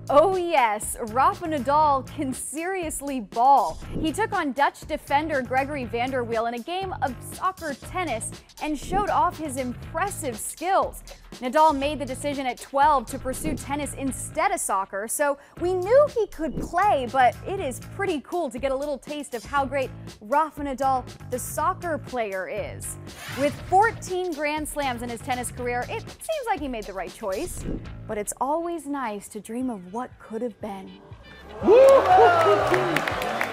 Oh yes, Rafa Nadal can seriously ball. He took on Dutch defender Gregory van der Wiel in a game of soccer tennis and showed off his impressive skills. Nadal made the decision at 12 to pursue tennis instead of soccer, so we knew he could play, but it is pretty cool to get a little taste of how great Rafa Nadal, the soccer player, is. With 14 Grand Slams in his tennis career, it seems like he made the right choice, but it's always nice to dream of what could have been.